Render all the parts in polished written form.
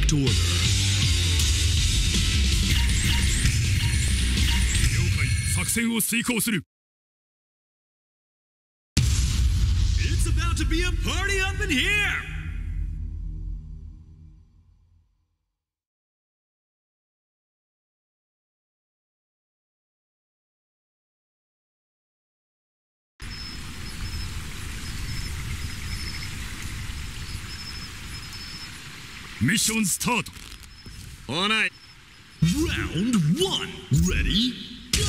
Correct order. 了解。作戦を遂行する。 It's about to be a party up in here! Mission start. On it. Round 1. Ready? Go!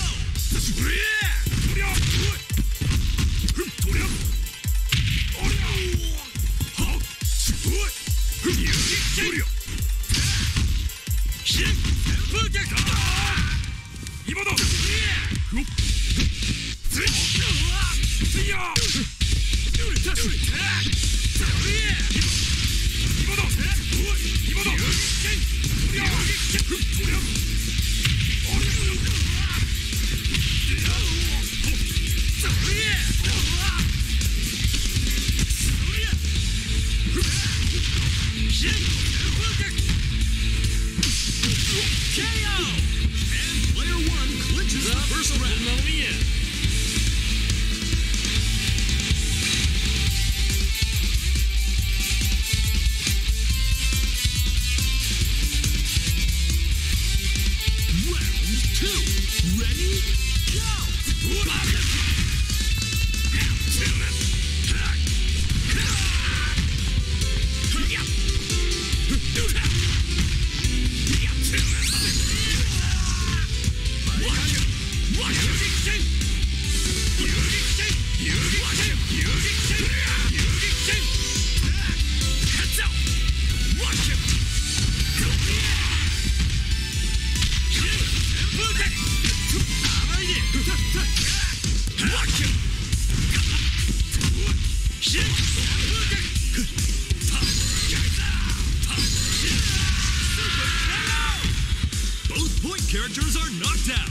Both point characters are knocked out.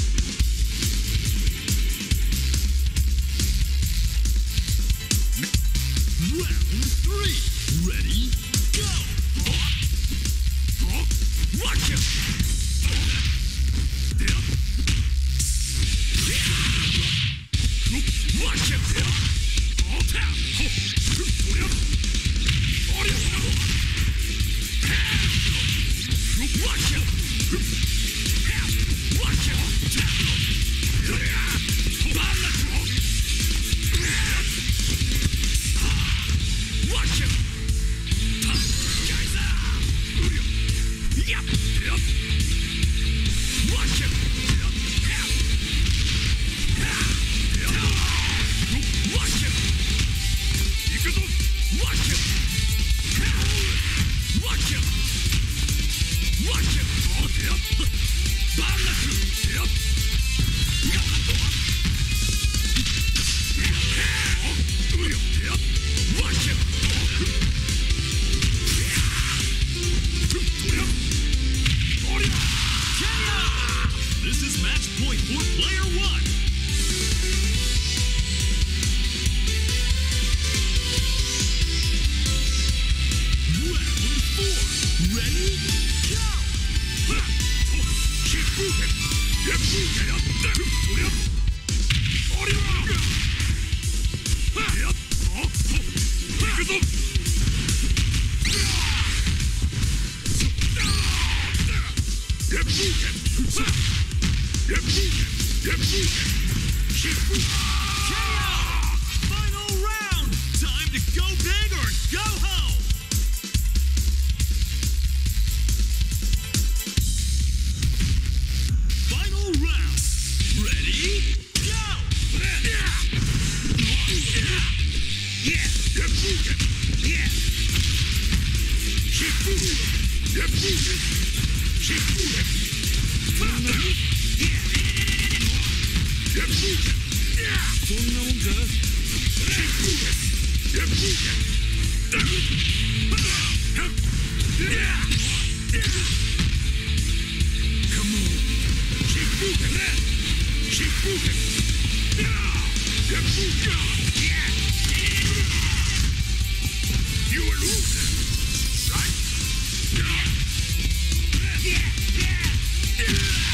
Round 3. Ready? Go! Watch it! Watch it! All tap! Watch it! Watch This is match point for player 1. Round 4. Ready? Go! Keep moving! Get moving up there! Get moving! Get moving! Get moving! Keep moving! KO! Final round! Time to go big or go home! Final round! Ready? Go! Yeah! Get moving! Yeah! Keep moving! Get moving! Keep moving! Get moving! Keep moving! Get moving! Come on! Keep moving! Keep moving! Get moving! You are losing! Right? Yeah!